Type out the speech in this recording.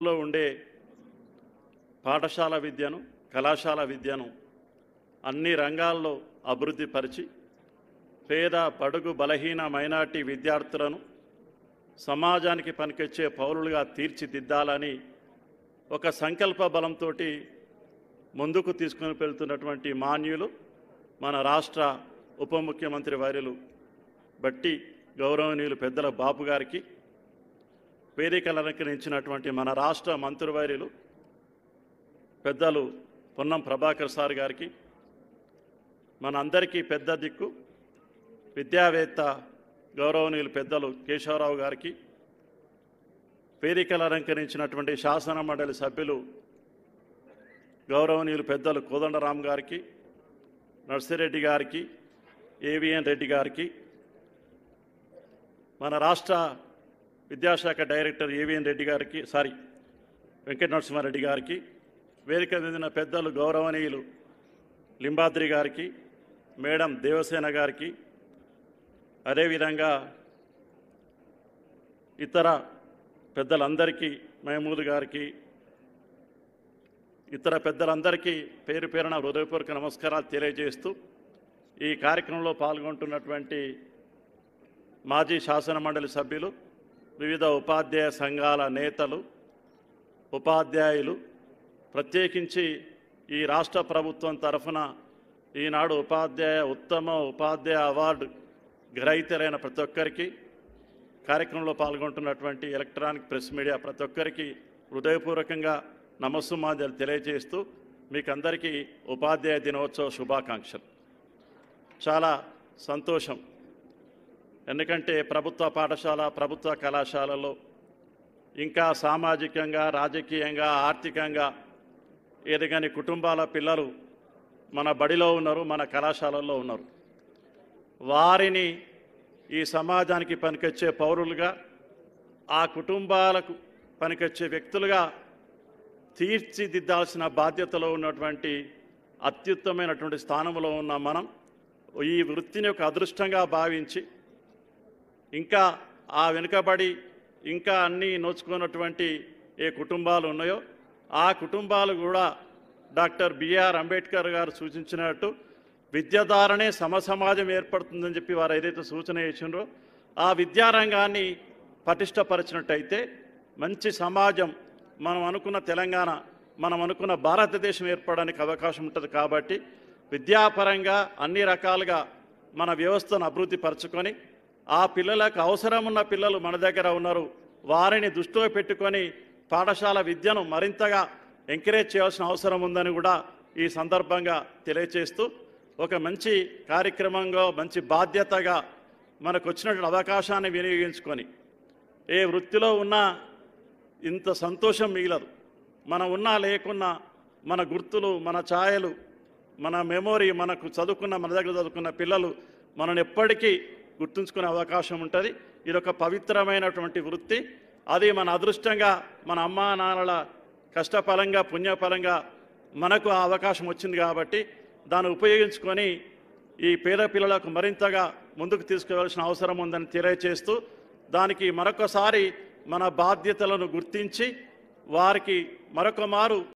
లో ఉండే పాఠశాల విద్యను కళాశాల విద్యను అన్ని రంగాల్లో అభివృద్ధి పరిచి పేద బడుగు బలహీన మైనార్టీ విద్యార్థులను సమాజానికి పనికొచ్చే పౌరులుగా తీర్చిదిద్దాలని ఒక సంకల్ప బలంతో ముందుకు తీసుకుని వెళ్తున్నటువంటి మాన్యులు మన రాష్ట్ర ఉప ముఖ్యమంత్రి వర్యులు బట్టి గౌరవనీయులు పెద్దల బాపు గారికి, వేదికలు అలంకరించినటువంటి మన రాష్ట్ర మంత్రివర్యులు పెద్దలు పొన్నం ప్రభాకర్ సార్ గారికి, మనందరికీ పెద్ద దిక్కు విద్యావేత్త గౌరవనీయులు పెద్దలు కేశవరావు గారికి, వేదికలు అలంకరించినటువంటి శాసన మండలి సభ్యులు గౌరవనీయులు పెద్దలు కోదండరాం గారికి, నర్సిరెడ్డి గారికి, ఏవిఎన్ రెడ్డి గారికి, మన రాష్ట్ర విద్యాశాఖ డైరెక్టర్ ఏవిఎన్ రెడ్డి గారికి వెంకట నరసింహారెడ్డి గారికి, వేదిక మీద పెద్దలు గౌరవనీయులు లింబాద్రి గారికి, మేడం దేవసేన గారికి, అదేవిధంగా ఇతర పెద్దలందరికీ, మహమూద్ గారికి, ఇతర పెద్దలందరికీ పేరు పేరున హృదయపూర్వక నమస్కారాలు తెలియజేస్తూ ఈ కార్యక్రమంలో పాల్గొంటున్నటువంటి మాజీ శాసన మండలి సభ్యులు, వివిధ ఉపాధ్యాయ సంఘాల నేతలు, ఉపాధ్యాయులు, ప్రత్యేకించి ఈ రాష్ట్ర ప్రభుత్వం తరఫున ఈనాడు ఉత్తమ ఉపాధ్యాయ అవార్డు గ్రహీతలైన ప్రతి ఒక్కరికి, కార్యక్రమంలో పాల్గొంటున్నటువంటి ఎలక్ట్రానిక్ ప్రెస్ మీడియా ప్రతి ఒక్కరికి హృదయపూర్వకంగా నమస్సుమాంజలు తెలియజేస్తూ మీకు అందరికీ ఉపాధ్యాయ దినోత్సవ శుభాకాంక్షలు. చాలా సంతోషం, ఎందుకంటే ప్రభుత్వ పాఠశాల ప్రభుత్వ కళాశాలలో ఇంకా సామాజికంగా రాజకీయంగా ఆర్థికంగా ఎదగని కుటుంబాల పిల్లలు మన బడిలో ఉన్నారు, మన కళాశాలల్లో ఉన్నారు. వారిని ఈ సమాజానికి పనికొచ్చే పౌరులుగా, ఆ కుటుంబాలకు పనికొచ్చే వ్యక్తులుగా తీర్చిదిద్దాల్సిన బాధ్యతలో ఉన్నటువంటి అత్యుత్తమైనటువంటి స్థానంలో ఉన్న మనం ఈ వృత్తిని ఒక అదృష్టంగా భావించి ఇంకా ఆ వెనుకబడి ఇంకా అన్నీ నోచుకున్నటువంటి ఏ కుటుంబాలు ఉన్నాయో ఆ కుటుంబాలు కూడా డాక్టర్ బిఆర్ అంబేద్కర్ గారు సూచించినట్టు విద్య ద్వారానే సమసమాజం ఏర్పడుతుందని చెప్పి వారు ఏదైతే సూచన చేసినారో ఆ విద్యారంగాన్ని పటిష్టపరిచినట్టయితే మంచి సమాజం, మనం అనుకున్న తెలంగాణ, మనం అనుకున్న భారతదేశం ఏర్పడడానికి అవకాశం ఉంటుంది. కాబట్టి విద్యాపరంగా అన్ని రకాలుగా మన వ్యవస్థను అభివృద్ధి పరచుకొని ఆ పిల్లలకు అవసరం ఉన్న పిల్లలు మన దగ్గర ఉన్నారు, వారిని దృష్టిలో పెట్టుకొని పాఠశాల విద్యను మరింతగా ఎంకరేజ్ చేయాల్సిన అవసరం ఉందని కూడా ఈ సందర్భంగా తెలియచేస్తూ ఒక మంచి కార్యక్రమంగా మంచి బాధ్యతగా మనకు వచ్చినటువంటి అవకాశాన్ని వినియోగించుకొని ఏ వృత్తిలో ఉన్నా ఇంత సంతోషం మిగలదు. మనం ఉన్నా లేకున్నా మన గుర్తులు, మన ఛాయలు, మన మెమొరీ, మన దగ్గర చదువుకున్న పిల్లలు మనల్ని ఎప్పటికీ గుర్తుంచుకునే అవకాశం ఉంటుంది. ఇది ఒక పవిత్రమైనటువంటి వృత్తి. అది మన అదృష్టంగా, మన అమ్మా నాన్నల కష్టఫలంగా పుణ్యఫలంగా మనకు ఆ అవకాశం వచ్చింది. కాబట్టి దాన్ని ఉపయోగించుకొని ఈ పేద పిల్లలకు మరింతగా ముందుకు తీసుకువెళ్ళాల్సిన అవసరం ఉందని తెలియచేస్తూ దానికి మరొకసారి మన బాధ్యతలను గుర్తించి వారికి మరొక మారు